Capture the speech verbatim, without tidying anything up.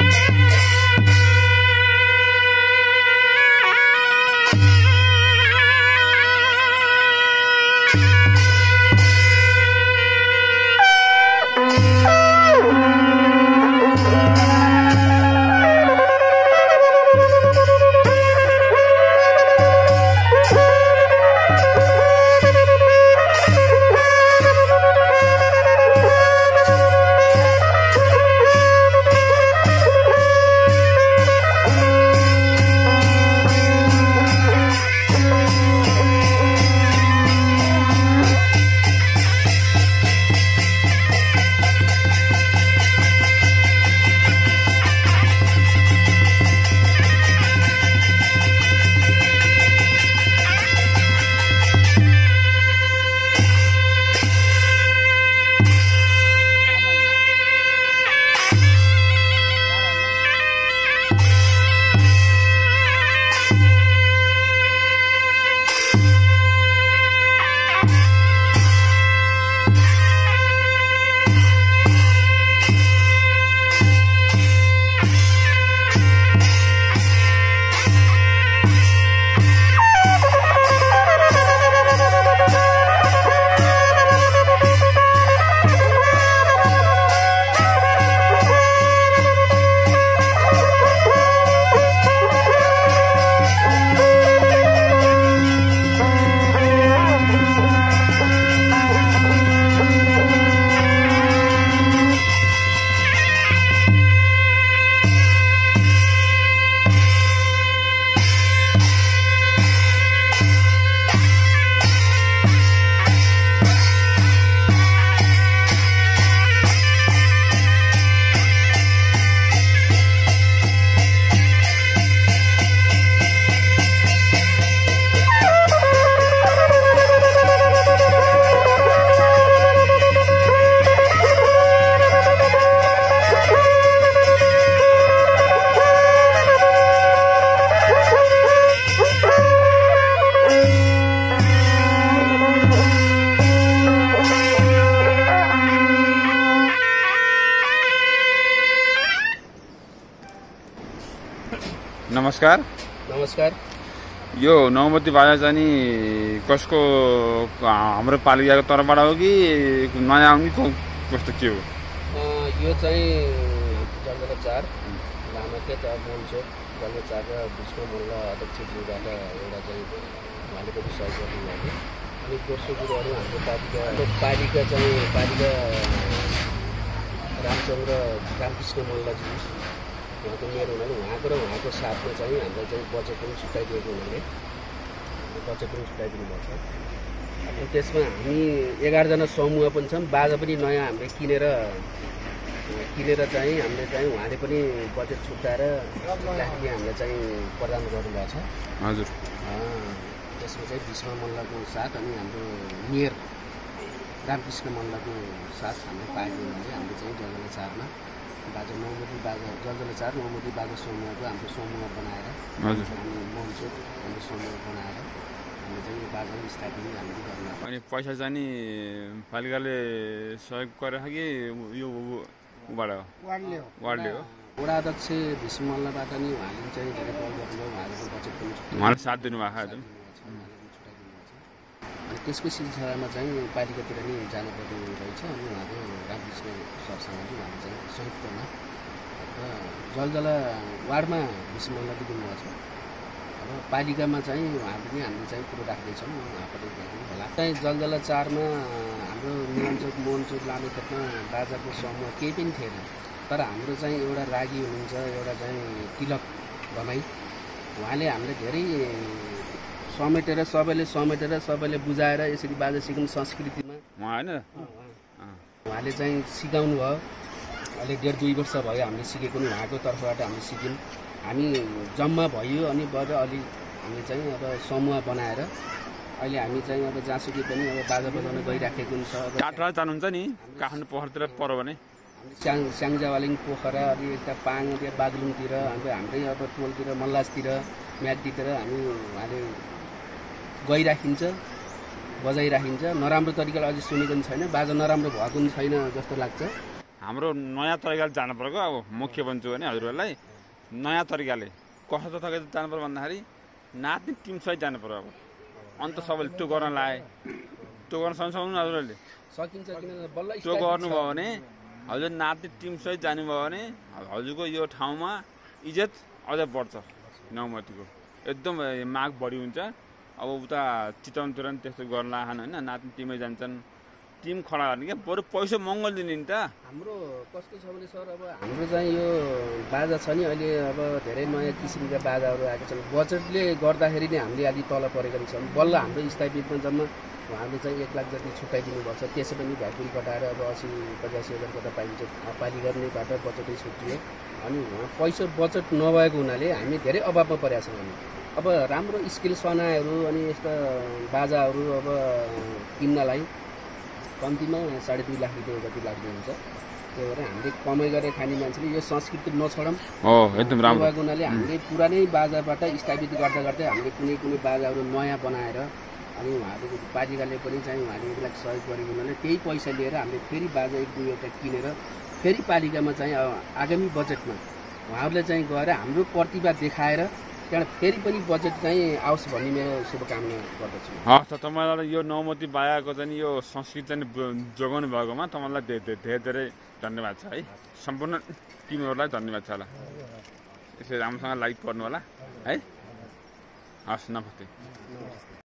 नमस्कार नमस्कार। यो नौमती बाजा चाहिँ नि कसको हाम्रो पालिकाको तर्फबाट हो कि नयाँ आउने कस्तो के हो? यो चाहिँ जलगला चार लामाकेत मोलचोक जलगला चार र विष्णु मल्ल अध्यक्षज्यूबाट एउटा चाहिँ उहाँले पनि सहयोग गर्नुभएको। अनि दोस्रो कुरोहरू हाम्रो पालिका पालिका चाहिँ पालिका रामचन्द्र रामकृष्ण मल्लजी उहाँको मेयर हुनाले उहाँको र उहाँको साथमा चाहिँ हामीलाई चाहिँ बजेट पनि छुट्याइदिएको हुनाले बजेट पनि छुट्याइदिनु भएको छ। अनि त्यसमा हामी एघारजना समूह पनि छौँ। बाजा पनि नयाँ हामीले किनेर किनेर चाहिँ हामीले चाहिँ उहाँले पनि बजेट छुट्याएर राखी हामीलाई चाहिँ प्रदान गर्नुभएको छ। हजुर। त्यसमा चाहिँ भीष्म मल्लको साथ अनि हाम्रो मेयर रामकृष्ण मल्लको साथ हामीले पाएको हुनाले हामीले चाहिँ जलगला चारमा बाजा नौमती बाजा जलगला चार नौमती बाजा समूहको हाम्रो समूह बनाएर हजुर हामी मोलचोक हाम्रो समूह बनाएर हामीले चाहिँ यो बाजा स्थापना हामीले गर्न। अनि पैसा चाहिँ नि पालिकाले सहयोग गरेर कि यो उबाट वार्डले हो? वार्डले हो। वडा अध्यक्ष भीष्म मल्लबाट नि उहाँले चाहिँ धेरै पहल गर्नुभयो। उहाँको बजेट पनि उहाँले साथ दिनुभएको छ। अनि त्यसको सिलसिलामा चाहिँ पालिकातिर नि जानुपर्ने रहेछ। अनि उहाँको रामकृष्ण सरसँग चाहिँ उहाँले चाहिँ संयुक्तमा र जलजला वार्डमा भीष्म मल्लले दिनुभएको छ। अब पालिकामा चाहिँ उहाँले पनि हामीले चाहिँ कुरो राख्दैछौँ। उहाँबाट होला चाहिँ जलजला चारमा हाम्रो नियमचोक मोहनचोक लामेखेतमा बाजाको समूह केही पनि थिएन। तर हाम्रो चाहिँ एउटा रागी हुनुहुन्छ, एउटा चाहिँ तिलक भनाइ उहाँले हामीले धेरै समेटेर सबैले समेटेर सबैले बुझाएर यसरी बाजा सिक्ने संस्कृतिमा होइन उहाँले चाहिँ सिकाउनु भयो। अहिले डेढ दुई वर्ष भयो हामीले सिकेको नि उहाँको तर्फबाट हामीले सिक्यौँ। हामी जम्मा भयो अनि बाट अलि हामी चाहिँ अब समूह बनाएर अहिले हामी चाहिँ अब जहाँसुकै पनि अब बाजा बजाउन गइराखेको छ। अब काठरा जानुहुन्छ नि काठमाडौँ पोखरातिर पर्यो भने स्याङ स्याङ्जावालिङ पोखरा अलि यता पाङ त्यहाँ बागलुङतिर हाम्रो हाम्रै अब टोलतिर मल्लासतिर म्याग्दीतिर हामी उहाँले गइराखिन्छ बजाइराखिन्छ। नराम्रो तरिकाले अझै सुनेको पनि छैन। बाजा नराम्रो भएको पनि छैन जस्तो लाग्छ। हाम्रो नयाँ तरिकाले जानु पर्यो। अब म के भन्छु भने हजुरहरूलाई नयाँ तरिकाले कस्तो तरिकाले जानु पर्यो भन्दाखेरि नाच्ने टिमसहित जानु पर्यो। अब अन्त सबैले त्यो गर्न लाए त्यो गर्न सक्नु हजुरहरूले सकिन्छ किन बल्ल त्यो गर्नुभयो भने हजुर नाच्ने टिमसहित जानुभयो भने हजुरको यो ठाउँमा इज्जत अझ बढ्छ। नौमतीको एकदम माग बढी हुन्छ। अब उता चितवनतिर पनि त्यस्तो गर्न लाखन होइन नाच्ने टिमै जान्छन् टिम खडा गर्ने क्या बरु पैसा महँगो दिने नि त। हाम्रो कस्तो छ भने सर अब हाम्रो चाहिँ यो बाजा छ नि अहिले अब धेरै नयाँ किसिमका बाजाहरू आएका छन्। बजेटले गर्दाखेरि नै हामीले अलि तल परेका छौँ। बल्ल हाम्रो स्थायित्वमा जम्मा उहाँले चाहिँ एक लाख जति छुट्याइदिनु भएको छ। त्यसै पनि भ्याकुल कटाएर अब असी पचासी हजार कता पाइन्छ पाली गर्नेबाट बजेटै छुट्टियो। अनि उहाँ पैसा बजेट नभएको हुनाले हामी धेरै अभावमा परेका छौँ। हामी अब राम्रो स्किल सनाहरू अनि यस्ता बाजाहरू अब किन्नलाई कम्तीमा साढे दुई लाख रुपियाँ जति लाग्ने हुन्छ। त्यही भएर हामीले कमाइ गरेर खाने मान्छेले यो संस्कृति नछोडौँ। हो एकदम राम्रो भएको हुनाले हामीले पुरानै बाजाबाट स्थापित गर्दा गर्दै हामीले कुनै कुनै बाजाहरू नयाँ बनाएर अनि उहाँहरूको पालिकाले पनि चाहिँ उहाँले यसलाई सहयोग गरेको हुनाले त्यही पैसा लिएर हामीले फेरि बाजा एक दुईवटा किनेर फेरि पालिकामा चाहिँ आगामी बजेटमा उहाँहरूले चाहिँ गएर हाम्रो प्रतिभा देखाएर त्यहाँबाट फेरि पनि बजेट चाहिँ आओस् भन्ने मेरो शुभकामना गर्दछु। हस् त तपाईँलाई यो नौमती बायाको चाहिँ यो संस्कृति चाहिँ जोगाउनु भएकोमा तपाईँलाई धेरै धेरै धेरै धन्यवाद छ है। सम्पूर्ण टिमहरूलाई धन्यवाद छ होला। यसरी राम्रोसँग लाइक गर्नु होला है। हस् नमस्ते।